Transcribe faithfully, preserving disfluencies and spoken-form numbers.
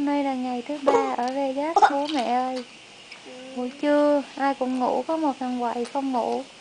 nay là ngày thứ ba ở Vegas bố mẹ ơi. Buổi trưa ai cũng ngủ, có một thằng quậy không ngủ.